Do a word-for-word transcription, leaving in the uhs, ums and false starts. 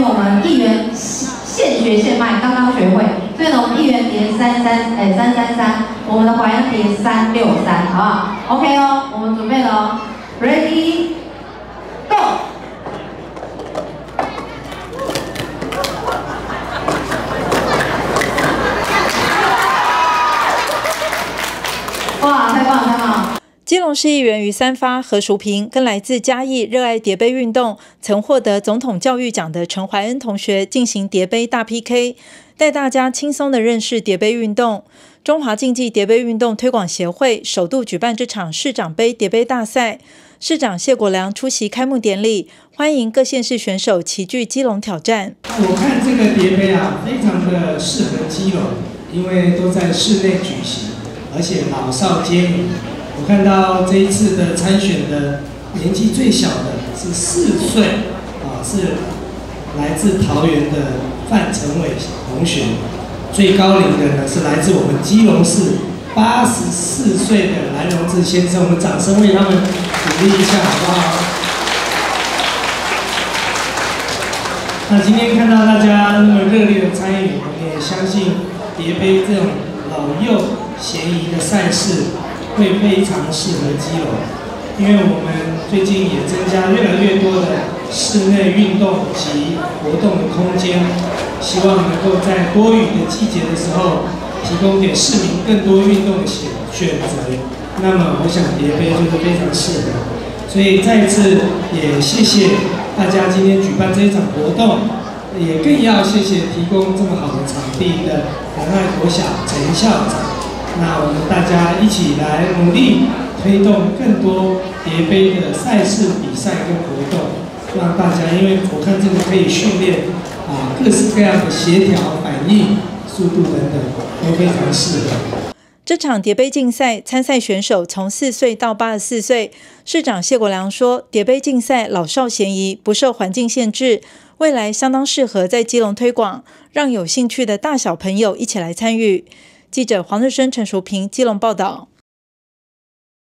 我们一元现学现卖，刚刚学会，所以呢，我们一元叠三三，哎三三三，我们的淮安叠三六三，好不好 ？OK 哦，我们准备了哦 ，Ready Go！ 哇，太棒了，太棒了！ 基隆市议员于三发何淑萍跟来自嘉义热爱叠杯运动、曾获得总统教育奖的陈怀恩同学进行叠杯大 P K， 带大家轻松的认识叠杯运动。中华竞技叠杯运动推广协会首度举办这场市长杯叠杯大赛，市长谢国良出席开幕典礼，欢迎各县市选手齐聚基隆挑战。 我看这个叠杯啊，非常的适合基隆，因为都在室内举行，而且老少皆宜。我看到这一次的参选的年纪最小的是四岁，啊，是来自桃园的范成伟同学。最高龄的呢是来自我们基隆市八十四岁的蓝荣志先生，我们掌声为他们鼓励一下，好不好？那今天看到大家那么热烈的参与，我们也相信叠杯这种老幼咸宜的赛事会非常适合基隆，因为我们最近也增加越来越多的室内运动及活动的空间，希望能够在多雨的季节的时候，提供给市民更多运动的选选择。那么，我想叠杯就是非常适合，所以再一次也谢谢大家今天举办这一场活动，也更要谢谢提供这么好的场地的仁爱国小陈校长。那我们大家一起来努力推动更多叠杯的赛事、比赛跟活动，让大家，因为我看这个可以训练啊各式各样的协调、反应、速度等等，都非常适合。 这场叠杯竞赛参赛选手从四岁到八十四岁，市长谢国良说，叠杯竞赛老少咸宜，不受环境限制，未来相当适合在基隆推广，让有兴趣的大小朋友一起来参与。记者黄日升、陈淑平基隆报道。